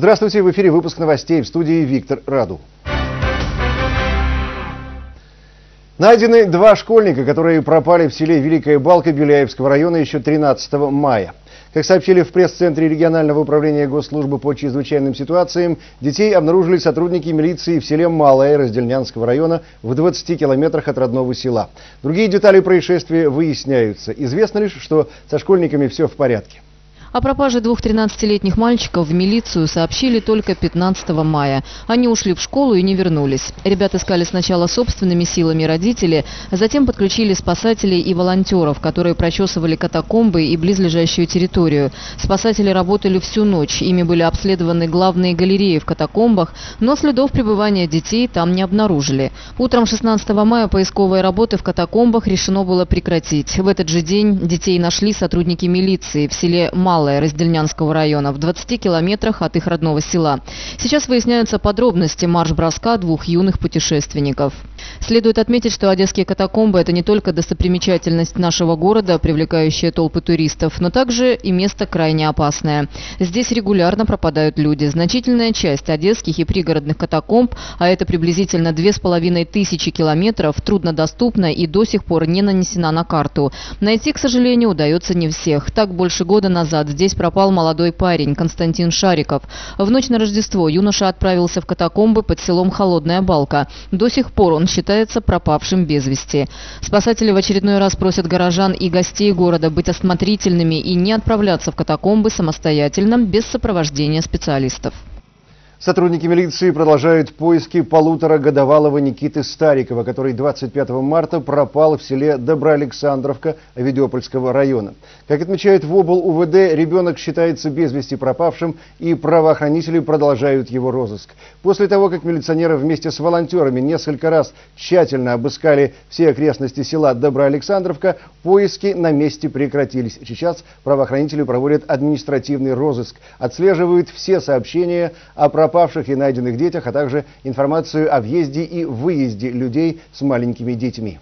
Здравствуйте, в эфире выпуск новостей, в студии Виктор Раду. Найдены два школьника, которые пропали в селе Великая Балка Беляевского района еще 13 мая. Как сообщили в пресс-центре регионального управления Госслужбы по чрезвычайным ситуациям, детей обнаружили сотрудники милиции в селе Малое Раздельнянского района в 20 километрах от родного села. Другие детали происшествия выясняются. Известно лишь, что со школьниками все в порядке. О пропаже двух 13-летних мальчиков в милицию сообщили только 15 мая. Они ушли в школу и не вернулись. Ребят искали сначала собственными силами родители, а затем подключили спасателей и волонтеров, которые прочесывали катакомбы и близлежащую территорию. Спасатели работали всю ночь. Ими были обследованы главные галереи в катакомбах, но следов пребывания детей там не обнаружили. Утром 16 мая поисковые работы в катакомбах решено было прекратить. В этот же день детей нашли сотрудники милиции в селе Малое Раздельнянского района, в 20 километрах от их родного села. Сейчас выясняются подробности марш-броска двух юных путешественников. Следует отметить, что одесские катакомбы – это не только достопримечательность нашего города, привлекающая толпы туристов, но также и место крайне опасное. Здесь регулярно пропадают люди. Значительная часть одесских и пригородных катакомб, а это приблизительно 2500 километров, труднодоступна и до сих пор не нанесена на карту. Найти, к сожалению, удается не всех. Так, больше года назад здесь пропал молодой парень Константин Шариков. В ночь на Рождество юноша отправился в катакомбы под селом Холодная Балка. До сих пор он считается пропавшим без вести. Спасатели в очередной раз просят горожан и гостей города быть осмотрительными и не отправляться в катакомбы самостоятельно, без сопровождения специалистов. Сотрудники милиции продолжают поиски полуторагодовалого Никиты Старикова, который 25 марта пропал в селе Доброалександровка Авидиопольского района. Как отмечает в обл. УВД, ребенок считается без вести пропавшим, и правоохранители продолжают его розыск. После того, как милиционеры вместе с волонтерами несколько раз тщательно обыскали все окрестности села Доброалександровка, поиски на месте прекратились. Сейчас правоохранители проводят административный розыск, отслеживают все сообщения о пропавших и найденных детях, а также информацию о въезде и выезде людей с маленькими детьми.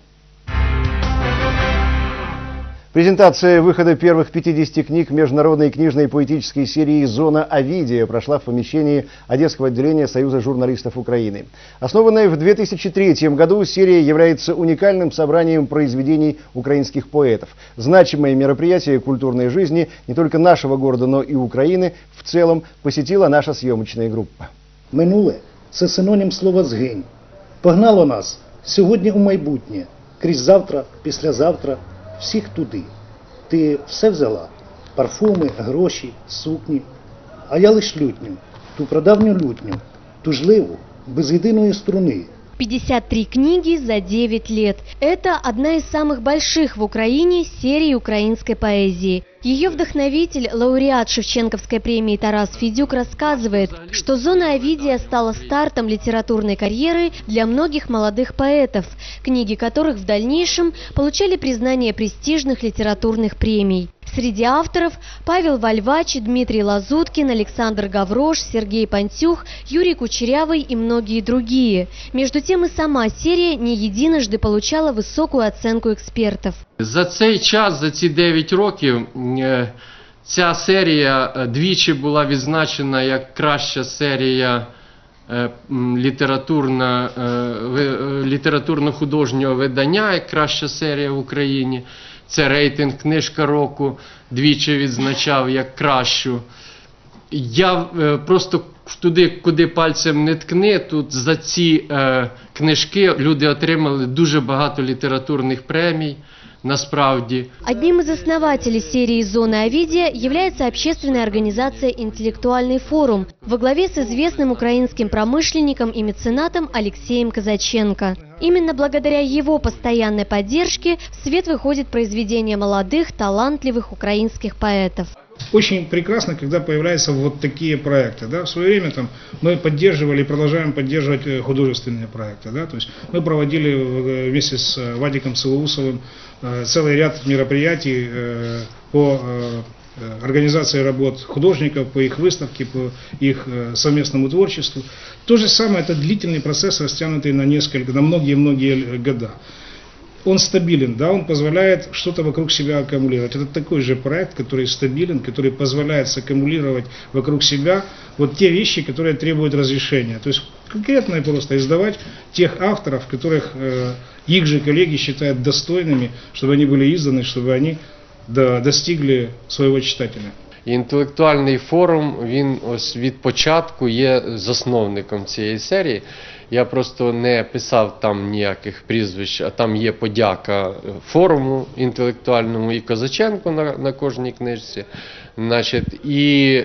Презентация выхода первых 50 книг международной книжной поэтической серии «Зона Овидия» прошла в помещении Одесского отделения Союза журналистов Украины. Основанная в 2003 году, серия является уникальным собранием произведений украинских поэтов. Значимое мероприятие культурной жизни не только нашего города, но и Украины в целом посетила наша съемочная группа. Минуле – це синонім слова «згинь». Погнало нас сьогодні у майбутнє, крізь завтра, післязавтра, всіх туди. Ти все взяла? Парфуми, гроші, сукні. А я лиш лютню, ту прадавню лютню, тужливу, без єдиної струни. 53 книги за 9 лет. Это одна из самых больших в Украине серий украинской поэзии. Ее вдохновитель, лауреат Шевченковской премии Тарас Федюк рассказывает, что «Зона Овидия» стала стартом литературной карьеры для многих молодых поэтов, книги которых в дальнейшем получали признание престижных литературных премий. Среди авторов Павел Вальвач, Дмитрий Лазуткин, Александр Гаврош, Сергей Пантюх, Юрий Кучерявый и многие другие. Между тем и сама серия не единожды получала высокую оценку экспертов. За цей час, за ці 9 років, ця серія двічі була відзначена як краща серія літературно-художнього видання, як краща серія в Україні. Це рейтинг «Книжка року» двічі відзначав як кращу. Я просто туди, куди пальцем не ткни, тут за ці книжки люди отримали дуже багато літературних премій. Насправді. Одним из основателей серии «Зона Овидия» является общественная организация «Интеллектуальный форум» во главе с известным украинским промышленником и меценатом Алексеем Казаченко. Именно благодаря его постоянной поддержке в свет выходит произведение молодых, талантливых украинских поэтов. Очень прекрасно, когда появляются вот такие проекты. Да? В свое время мы поддерживали и продолжаем поддерживать художественные проекты. Да? То есть мы проводили вместе с Вадиком Целоусовым целый ряд мероприятий по организации работ художников, по их выставке, по их совместному творчеству. То же самое, это длительный процесс, растянутый на многие-многие года. он стабилен, да, он позволяет что-то вокруг себя аккумулировать. Это такой же проект, который стабилен, который позволяет саккумулировать вокруг себя вот те вещи, которые требуют разрешения. То есть конкретно и просто издавать тех авторов, которых их же коллеги считают достойными, чтобы они были изданы, чтобы они достигли своего читателя. Інтелектуальний форум, він ось від початку є засновником цієї серії. Я просто не писав там ніяких прізвищ, а там є подяка форуму інтелектуальному і Козаченку на кожній книжці. Значить, і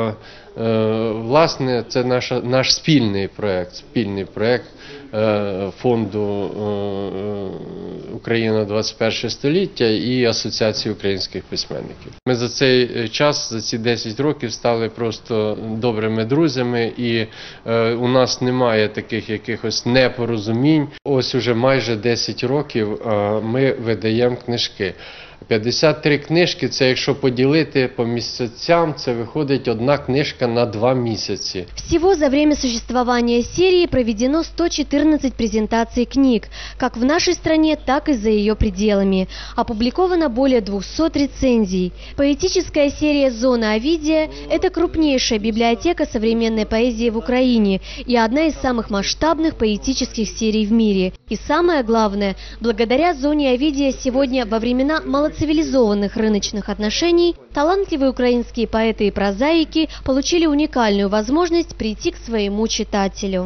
власне це наш спільний проєкт фонду Україна 21 століття і Асоціації українських письменників. Ми за цей час, за ці 10 років стали просто добрими друзями, і у нас немає таких якихось непорозумінь. Ось уже майже 10 років ми видаємо книжки. 53 книжки, це якщо поділити по місяцям, це виходить одна книжка на 2 місяці. Всего за время существования серии проведено 114 презентаций книг, как в нашей стране, так и за ее пределами. Опубликовано более 200 рецензий. Поэтическая серия «Зона Овидия» – это крупнейшая библиотека современной поэзии в Украине и одна из самых масштабных поэтических серий в мире. И самое главное, благодаря «Зоне Овидия» сегодня во времена малоцивилизованных рыночных отношений талантливые украинские поэты и прозаики получили уникальную возможность прийти к своему читателю.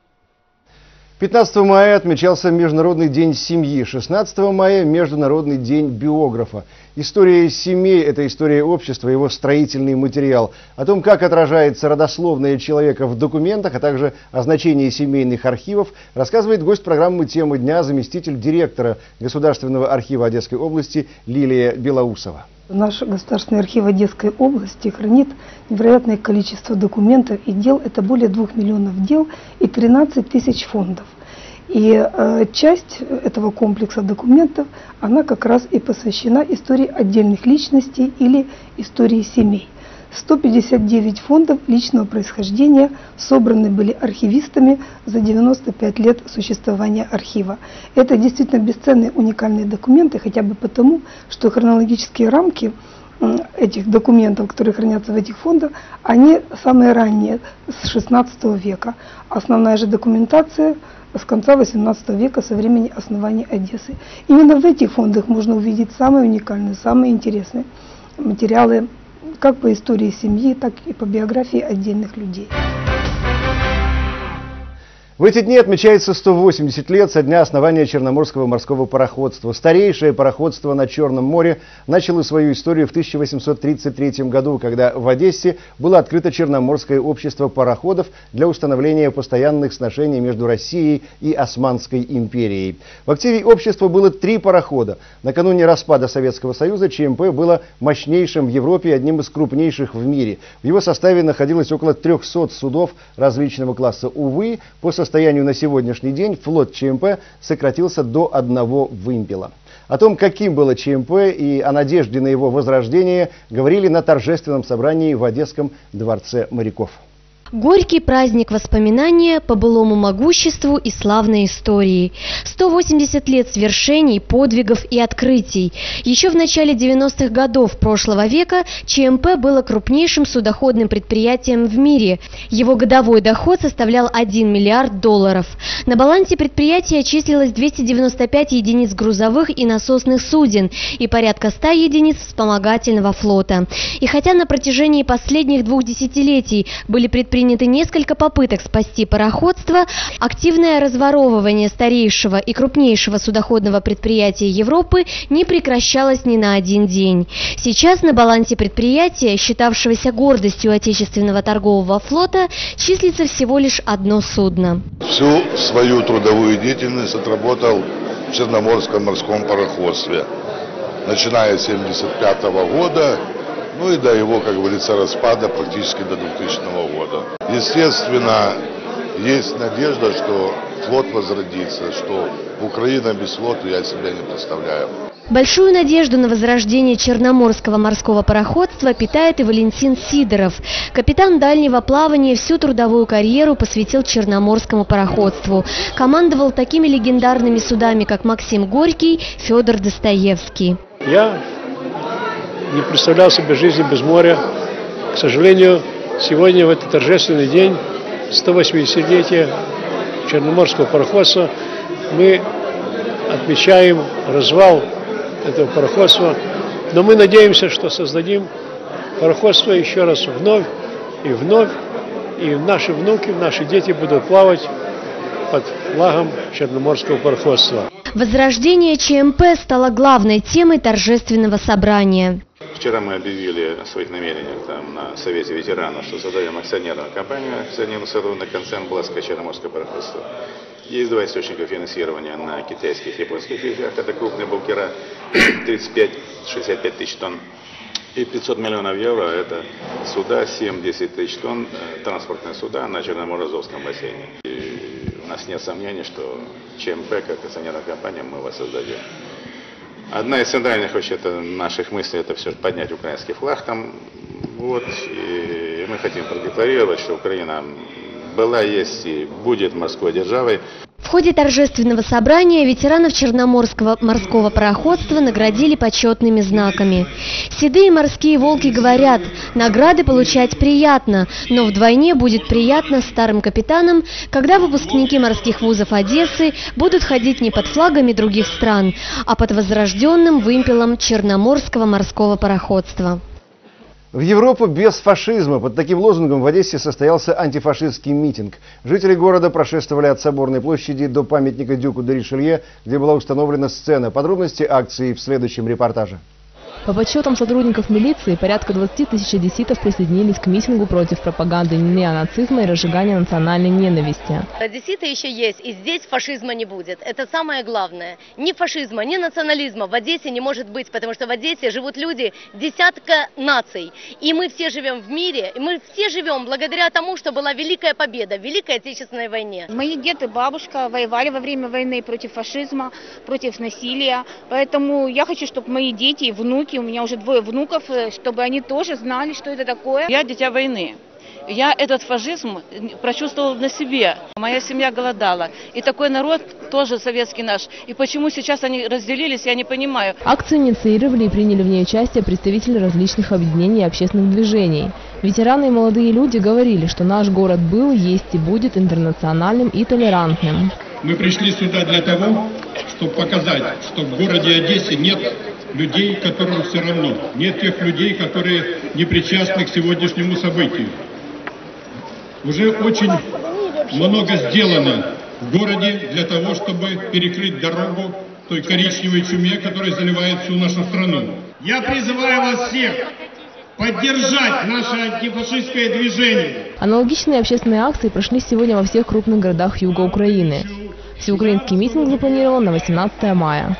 15 мая отмечался Международный день семьи, 16 мая – Международный день биографа. История семей – это история общества, его строительный материал. О том, как отражается родословная человека в документах, а также о значении семейных архивов, рассказывает гость программы «Тема дня», заместитель директора Государственного архива Одесской области Лилия Белоусова. Наш Государственный архив Одесской области хранит невероятное количество документов и дел. Это более 2 миллионов дел и 13 тысяч фондов. И часть этого комплекса документов, она как раз и посвящена истории отдельных личностей или истории семей. 159 фондов личного происхождения собраны были архивистами за 95 лет существования архива. Это действительно бесценные уникальные документы, хотя бы потому, что хронологические рамки этих документов, которые хранятся в этих фондах, они самые ранние, с 16 века. Основная же документация с конца 18 века, со времени основания Одессы. Именно в этих фондах можно увидеть самые уникальные, самые интересные материалы как по истории семьи, так и по биографии отдельных людей. В эти дни отмечается 180 лет со дня основания Черноморского морского пароходства. Старейшее пароходство на Черном море начало свою историю в 1833 году, когда в Одессе было открыто Черноморское общество пароходов для установления постоянных сношений между Россией и Османской империей. В активе общества было 3 парохода. Накануне распада Советского Союза ЧМП было мощнейшим в Европе и одним из крупнейших в мире. В его составе находилось около 300 судов различного класса. Увы, по состоянию на сегодняшний день флот ЧМП сократился до 1 вымпела. О том, каким было ЧМП и о надежде на его возрождение, говорили на торжественном собрании в Одесском дворце моряков. Горький праздник воспоминания по былому могуществу и славной истории. 180 лет свершений, подвигов и открытий. Еще в начале 90-х годов прошлого века ЧМП было крупнейшим судоходным предприятием в мире. Его годовой доход составлял $1 миллиард. На балансе предприятия числилось 295 единиц грузовых и насосных суден и порядка 100 единиц вспомогательного флота. И хотя на протяжении последних 2 десятилетий были предприняты несколько попыток спасти пароходство, активное разворовывание старейшего и крупнейшего судоходного предприятия Европы не прекращалось ни на один день. Сейчас на балансе предприятия, считавшегося гордостью отечественного торгового флота, числится всего лишь 1 судно. Всю свою трудовую деятельность отработал в Черноморском морском пароходстве, начиная с 1975 года. Ну и до его, как говорится, распада практически до 2000 года. Естественно, есть надежда, что флот возродится, что Украина без флота я себя не представляю. Большую надежду на возрождение Черноморского морского пароходства питает и Валентин Сидоров. Капитан дальнего плавания всю трудовую карьеру посвятил Черноморскому пароходству. Командовал такими легендарными судами, как Максим Горький, Федор Достоевский. Я не представлял себе жизни без моря. К сожалению, сегодня, в этот торжественный день 180-летия Черноморского пароходства, мы отмечаем развал этого пароходства, но мы надеемся, что создадим пароходство еще раз вновь, и наши внуки, наши дети будут плавать под флагом Черноморского пароходства. Возрождение ЧМП стало главной темой торжественного собрания. Вчера мы объявили о своих намерениях на Совете ветеранов, что создаем акционерную компанию, акционерный сотрудный концерн «Бласко Черноморское пароходство». Есть два источника финансирования на китайских и японских языках. Это крупные букера 35-65 тысяч тонн. И 500 миллионов евро – это суда 7-10 тысяч тонн, транспортные суда на Черноморско-Азовском бассейне. И у нас нет сомнений, что ЧМП, как акционерная компания, мы его создадем. Одна из центральных вообще-то наших мыслей – это все поднять украинский флаг там. Вот, и мы хотим продекларировать, что Украина была, есть и будет морской державой. В ходе торжественного собрания ветеранов Черноморского морского пароходства наградили почетными знаками. Седые морские волки говорят, награды получать приятно, но вдвойне будет приятно старым капитанам, когда выпускники морских вузов Одессы будут ходить не под флагами других стран, а под возрожденным вымпелом Черноморского морского пароходства. В Европу без фашизма. Под таким лозунгом в Одессе состоялся антифашистский митинг. Жители города прошествовали от Соборной площади до памятника Дюку де Ришелье, где была установлена сцена. Подробности акции в следующем репортаже. По подсчетам сотрудников милиции, порядка 20 тысяч одесситов присоединились к митингу против пропаганды неонацизма и разжигания национальной ненависти. Одесситы еще есть, и здесь фашизма не будет. Это самое главное. Ни фашизма, ни национализма в Одессе не может быть, потому что в Одессе живут люди десятка наций. И мы все живем в мире, и мы все живем благодаря тому, что была Великая Победа в Великой Отечественной войне. Мои дед и бабушка воевали во время войны против фашизма, против насилия. Поэтому я хочу, чтобы мои дети и внуки, у меня уже 2 внуков, чтобы они тоже знали, что это такое. Я дитя войны. Я этот фашизм прочувствовал на себе. Моя семья голодала. И такой народ тоже советский наш. И почему сейчас они разделились, я не понимаю. Акцию инициировали и приняли в ней участие представители различных объединений и общественных движений. Ветераны и молодые люди говорили, что наш город был, есть и будет интернациональным и толерантным. Мы пришли сюда для того, чтобы показать, что в городе Одессе нет людей, которым все равно. Нет тех людей, которые не причастны к сегодняшнему событию. Уже очень много сделано в городе для того, чтобы перекрыть дорогу той коричневой чуме, которая заливает всю нашу страну. Я призываю вас всех поддержать наше антифашистское движение. Аналогичные общественные акции прошли сегодня во всех крупных городах юга Украины. Всеукраинский митинг запланирован на 18 мая.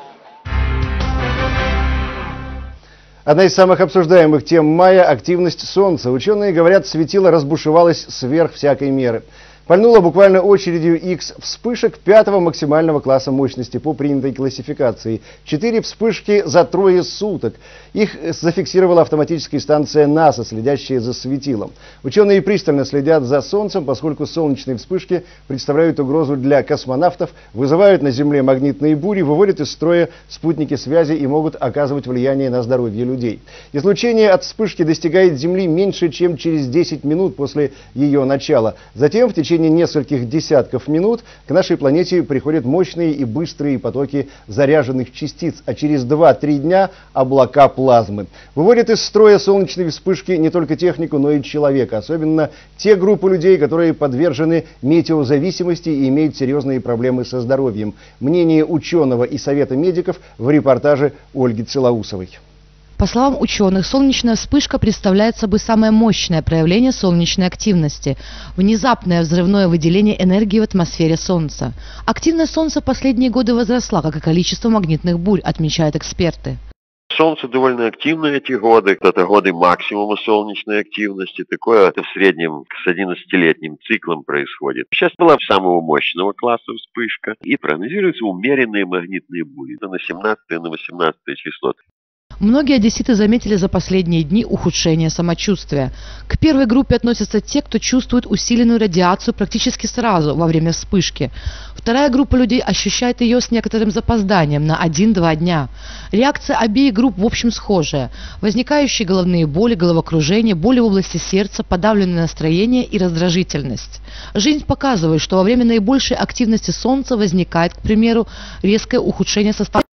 Одна из самых обсуждаемых тем мая – активность Солнца. Ученые говорят, светило разбушевалось сверх всякой меры. Пальнуло буквально очередью X вспышек 5-го максимального класса мощности по принятой классификации. 4 вспышки за 3 суток. Их зафиксировала автоматическая станция НАСА, следящая за светилом. Ученые пристально следят за Солнцем, поскольку солнечные вспышки представляют угрозу для космонавтов, вызывают на Земле магнитные бури, выводят из строя спутники связи и могут оказывать влияние на здоровье людей. Излучение от вспышки достигает Земли меньше, чем через 10 минут после ее начала. Затем в течение нескольких десятков минут к нашей планете приходят мощные и быстрые потоки заряженных частиц, а через 2-3 дня облака плазмы. Выводят из строя солнечные вспышки не только технику, но и человека, особенно те группы людей, которые подвержены метеозависимости и имеют серьезные проблемы со здоровьем. Мнение ученого и совета медиков в репортаже Ольги Целоусовой. По словам ученых, солнечная вспышка представляет собой самое мощное проявление солнечной активности – внезапное взрывное выделение энергии в атмосфере Солнца. Активность Солнца в последние годы возросла, как и количество магнитных бурь, отмечают эксперты. Солнце довольно активно эти годы. Это годы максимума солнечной активности. Такое это в среднем с 11-летним циклом происходит. Сейчас была самого мощного класса вспышка. И прогнозируются умеренные магнитные бури на 17 и на 18 частоты. Многие одесситы заметили за последние дни ухудшение самочувствия. К первой группе относятся те, кто чувствует усиленную радиацию практически сразу во время вспышки. Вторая группа людей ощущает ее с некоторым запозданием на 1-2 дня. Реакция обеих групп в общем схожая. Возникающие головные боли, головокружение, боли в области сердца, подавленное настроение и раздражительность. Жизнь показывает, что во время наибольшей активности Солнца возникает, к примеру, резкое ухудшение состояния.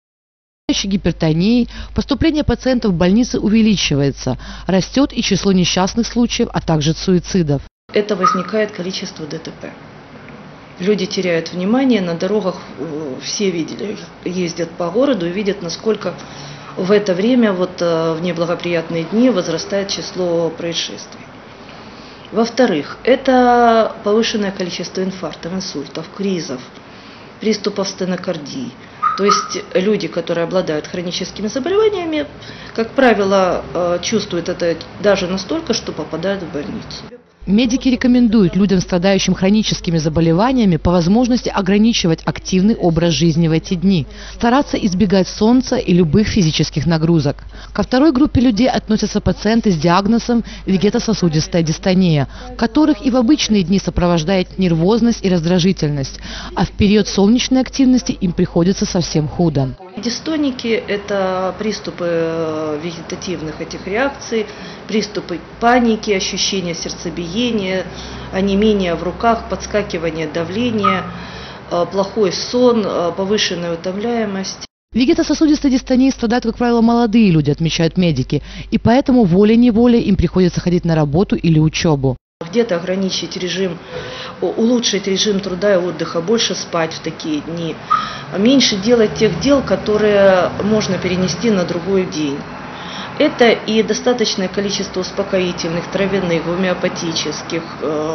Гипертонии, поступление пациентов в больницы увеличивается, растет и число несчастных случаев, а также суицидов. Это возникает количество ДТП. Люди теряют внимание, на дорогах все видели, ездят по городу и видят, насколько в это время, в неблагоприятные дни, возрастает число происшествий. Во-вторых, это повышенное количество инфарктов, инсультов, кризов, приступов стенокардии. То есть люди, которые обладают хроническими заболеваниями, как правило, чувствуют это даже настолько, что попадают в больницу. Медики рекомендуют людям, страдающим хроническими заболеваниями, по возможности ограничивать активный образ жизни в эти дни, стараться избегать солнца и любых физических нагрузок. Ко второй группе людей относятся пациенты с диагнозом вегетососудистая дистония, которых и в обычные дни сопровождает нервозность и раздражительность, а в период солнечной активности им приходится совсем худо. Дистоники – это приступы вегетативных этих реакций, приступы паники, ощущение сердцебиения, онемение в руках, подскакивание давления, плохой сон, повышенная утомляемость. Вегетососудистой дистонией страдают, как правило, молодые люди, отмечают медики, и поэтому волей-неволей им приходится ходить на работу или учебу. Где-то ограничить режим, улучшить режим труда и отдыха, больше спать в такие дни, меньше делать тех дел, которые можно перенести на другой день. Это и достаточное количество успокоительных, травяных, гомеопатических.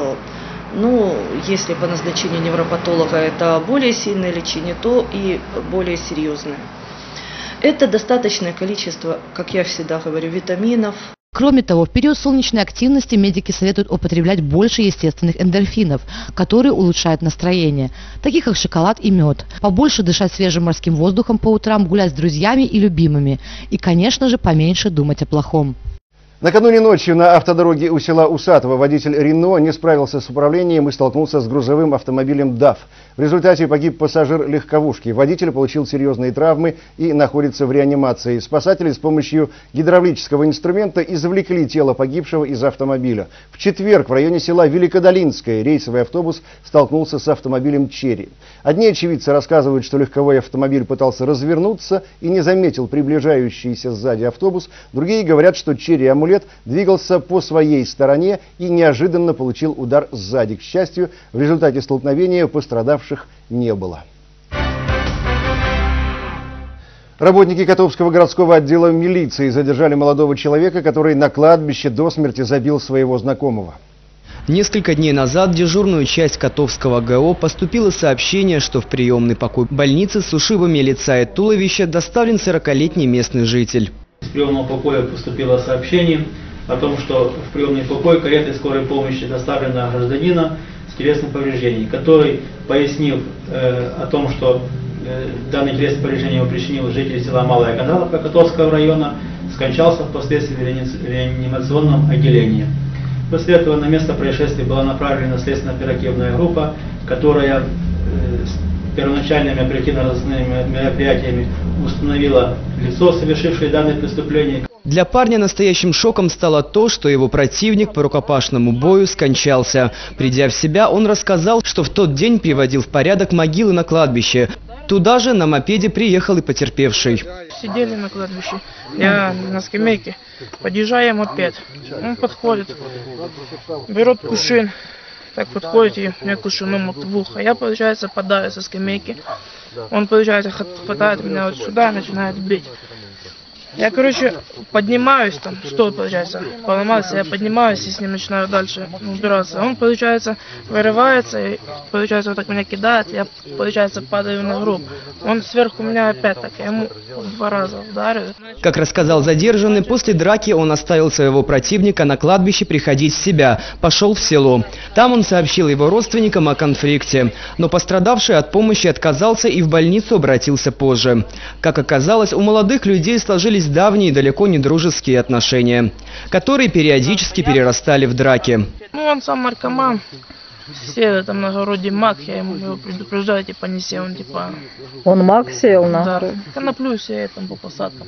Если по назначению невропатолога это более сильное лечение, то и более серьезное. Это достаточное количество, как я всегда говорю, витаминов. Кроме того, в период солнечной активности медики советуют употреблять больше естественных эндорфинов, которые улучшают настроение, таких как шоколад и мед. Побольше дышать свежим морским воздухом по утрам, гулять с друзьями и любимыми. И, конечно же, поменьше думать о плохом. Накануне ночью на автодороге у села Усатово водитель Рено не справился с управлением и столкнулся с грузовым автомобилем ДАФ. В результате погиб пассажир легковушки. Водитель получил серьезные травмы и находится в реанимации. Спасатели с помощью гидравлического инструмента извлекли тело погибшего из автомобиля. В четверг в районе села Великодолинское рейсовый автобус столкнулся с автомобилем «Черри». Одни очевидцы рассказывают, что легковой автомобиль пытался развернуться и не заметил приближающийся сзади автобус. Другие говорят, что «Черри-амулет» двигался по своей стороне и неожиданно получил удар сзади. К счастью, в результате столкновения пострадавших не было. Работники Котовского городского отдела милиции задержали молодого человека, который на кладбище до смерти забил своего знакомого. Несколько дней назад в дежурную часть Котовского ГО поступило сообщение, что в приемный покой больницы с ушибами лица и туловища доставлен 40-летний местный житель. Из приемного покоя поступило сообщение о том, что в приемный покой каретой скорой помощи доставлено гражданина с телесным повреждением, который, пояснив о том, что данное телесное повреждение ему причинил житель села Малая Каналовка Котовского района, скончался впоследствии в реанимационном отделении. После этого на место происшествия была направлена следственно-оперативная группа, которая с первоначальными оперативно-розыскными мероприятиями установила лицо, совершившее данное преступление. Для парня настоящим шоком стало то, что его противник по рукопашному бою скончался. Придя в себя, он рассказал, что в тот день приводил в порядок могилы на кладбище. Туда же на мопеде приехал и потерпевший. Сидели на кладбище, я на скамейке, подъезжаю мопед, он подходит, берет кувшин, так подходит и мне кувшин ему в ухо. Я, получается, падаю со скамейки, он, получается, хватает меня вот сюда и начинает бить. Я, короче, поднимаюсь, там, что получается, поломался, я поднимаюсь и с ним начинаю дальше убираться. Он, получается, вырывается, и, получается, вот так меня кидает, я, получается, падаю на гроб. Он сверху меня опять так, я ему 2 раза ударил. Как рассказал задержанный, после драки он оставил своего противника на кладбище приходить в себя, пошел в село. Там он сообщил его родственникам о конфликте, но пострадавший от помощи отказался и в больницу обратился позже. Как оказалось, у молодых людей сложились давние, далеко не дружеские отношения, которые периодически перерастали в драки. Ну, он сам наркоман. Сел там на городе мак, я его предупреждаю, типа, не сел, он типа... Он мак сел на? Да, коноплю сеет там по посадкам.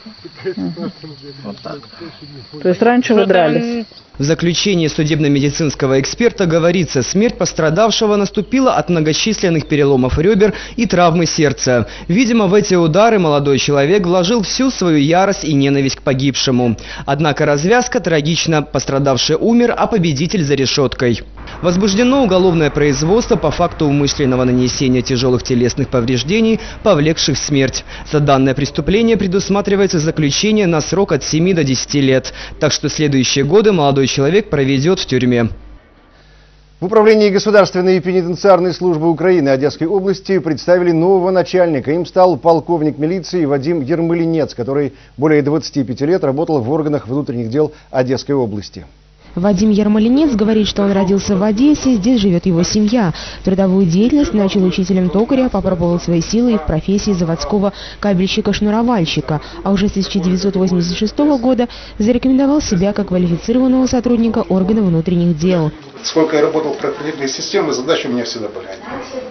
Вот так. То есть раньше вы дрались? В заключении судебно-медицинского эксперта говорится, смерть пострадавшего наступила от многочисленных переломов ребер и травмы сердца. Видимо, в эти удары молодой человек вложил всю свою ярость и ненависть к погибшему. Однако развязка трагична. Пострадавший умер, а победитель за решеткой. Возбуждено уголовное производство по факту умышленного нанесения тяжелых телесных повреждений, повлекших смерть. За данное преступление предусматривается заключение на срок от 7 до 10 лет. Так что следующие годы молодой человек проведет в тюрьме. В Управлении Государственной и пенитенциарной службы Украины Одесской области представили нового начальника. Им стал полковник милиции Вадим Ермолинец, который более 25 лет работал в органах внутренних дел Одесской области. Вадим Ермолинец говорит, что он родился в Одессе, здесь живет его семья. Трудовую деятельность начал учителем токаря, попробовал свои силы в профессии заводского кабельщика-шнуровальщика, а уже с 1986 года зарекомендовал себя как квалифицированного сотрудника органов внутренних дел. Сколько я работал в правоохранительной системе, задачи у меня всегда были одни.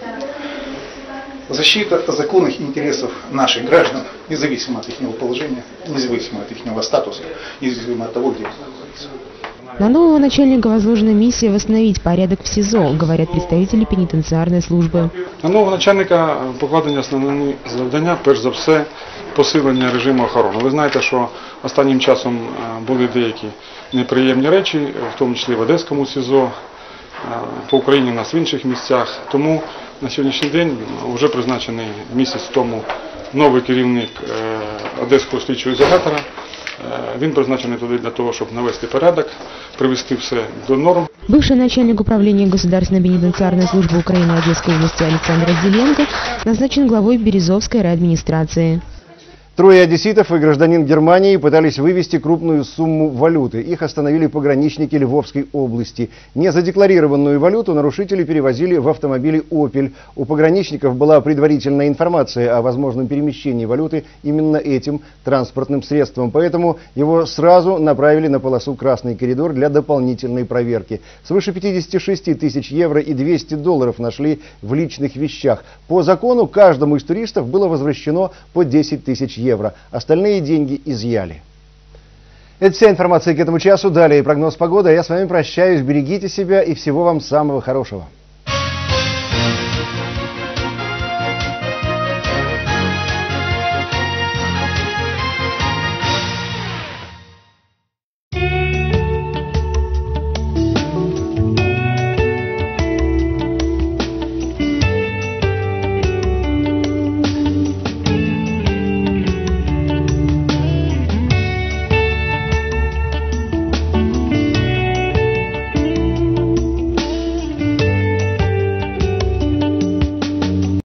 Защита законных интересов наших граждан, независимо от их положения, независимо от их статуса, независимо от того, где они находятся. На нового начальника возложена миссия восстановить порядок в СІЗО, говорять представители пенітенціарної служби. На нового начальника покладені основні завдання, перш за все, посилення режиму охорони. Ви знаєте, що останнім часом були деякі неприємні речі, в тому числі в Одеському СІЗО, по Україні у нас в інших місцях. Тому на сьогоднішній день вже призначений місяць тому новий керівник Одеського слідчого ізолятора. Він призначений туди для того, щоб навести порядок, привести все до норм. Бывший начальник управления Государственной пенитенциарной службы Украины Одесской области Александр Зеленко назначен главой Березовской райадминистрации. 3 одесситов и гражданин Германии пытались вывести крупную сумму валюты. Их остановили пограничники Львовской области. Незадекларированную валюту нарушители перевозили в автомобиле «Опель». У пограничников была предварительная информация о возможном перемещении валюты именно этим транспортным средством. Поэтому его сразу направили на полосу «Красный коридор» для дополнительной проверки. Свыше 56 тысяч евро и $200 нашли в личных вещах. По закону каждому из туристов было возвращено по 10 тысяч евро. Остальные деньги изъяли. Это вся информация к этому часу. Далее прогноз погоды. Я с вами прощаюсь. Берегите себя и всего вам самого хорошего.